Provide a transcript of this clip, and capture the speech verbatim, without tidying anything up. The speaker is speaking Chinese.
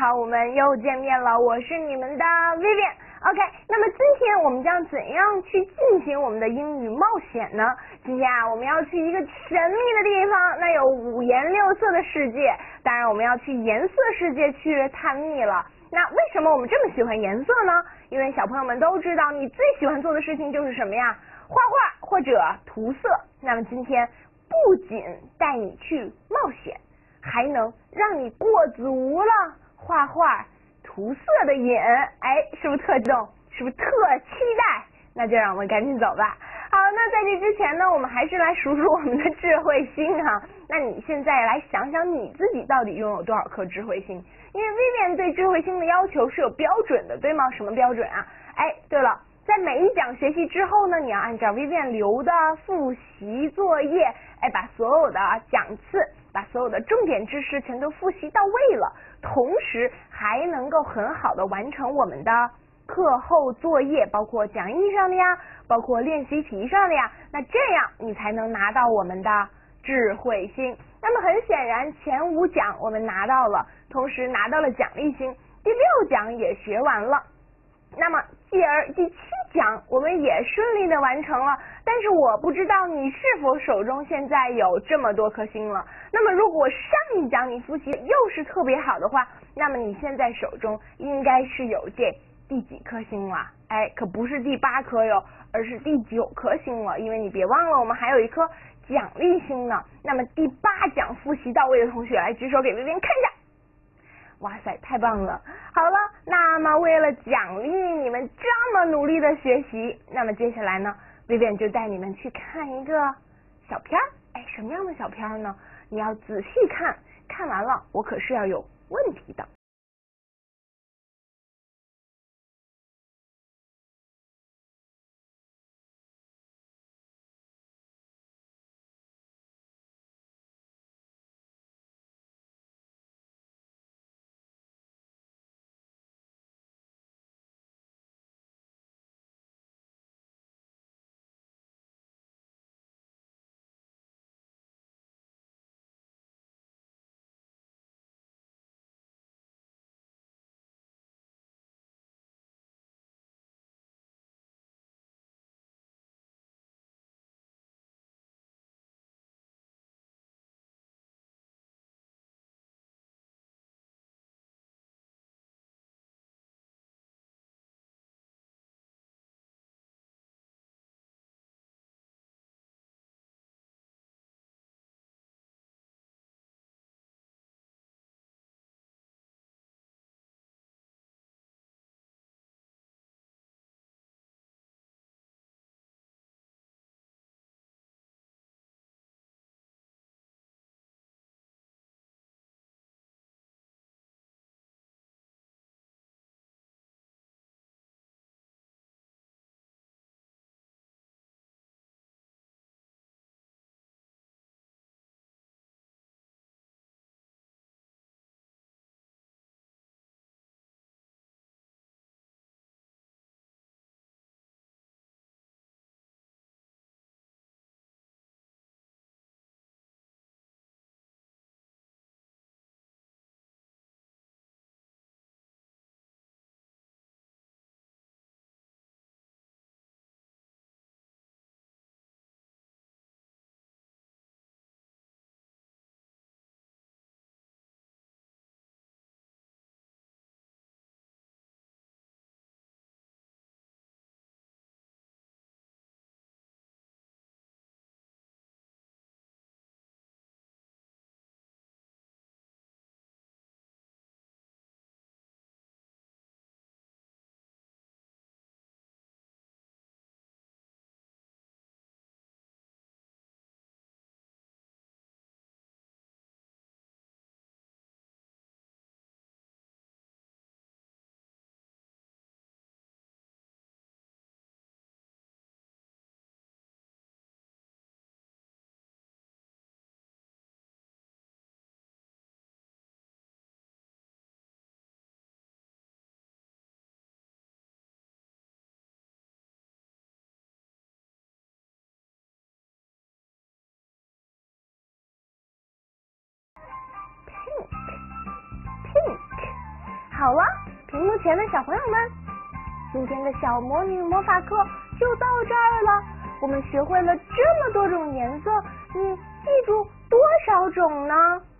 好，我们又见面了，我是你们的 Vivian。OK， 那么今天我们将怎样去进行我们的英语冒险呢？今天啊，我们要去一个神秘的地方，那有五颜六色的世界，当然我们要去颜色世界去探秘了。那为什么我们这么喜欢颜色呢？因为小朋友们都知道，你最喜欢做的事情就是什么呀？画画或者涂色。那么今天不仅带你去冒险，还能让你过足了画画涂色的瘾，哎，是不是特激动？是不是特期待？那就让我们赶紧走吧。好，那在这之前呢，我们还是来数数我们的智慧星哈。那你现在来想想你自己到底拥有多少颗智慧星？因为 Vivian 对智慧星的要求是有标准的，对吗？什么标准啊？哎，对了，在每一讲学习之后呢，你要按照 Vivian 留的复习作业，哎，把所有的讲次，把所有的重点知识全都复习到位了，同时还能够很好的完成我们的课后作业，包括讲义上的呀，包括练习题上的呀，那这样你才能拿到我们的智慧星。那么很显然，前五讲我们拿到了，同时拿到了奖励星，第六讲也学完了。那么继而第七讲我们也顺利的完成了，但是我不知道你是否手中现在有这么多颗星了。那么如果上一讲你复习又是特别好的话，那么你现在手中应该是有这第几颗星了？哎，可不是第八颗哟，而是第九颗星了，因为你别忘了我们还有一颗奖励星呢。那么第八讲复习到位的同学来举手给微微看一下。哇塞，太棒了！好了，那么为了奖励你们这么努力的学习，那么接下来呢，薇薇就带你们去看一个小片儿。哎，什么样的小片儿呢？你要仔细看，看完了我可是要有问题的。 好了，屏幕前的小朋友们，今天的小魔女魔法课就到这儿了。我们学会了这么多种颜色，你记住多少种呢？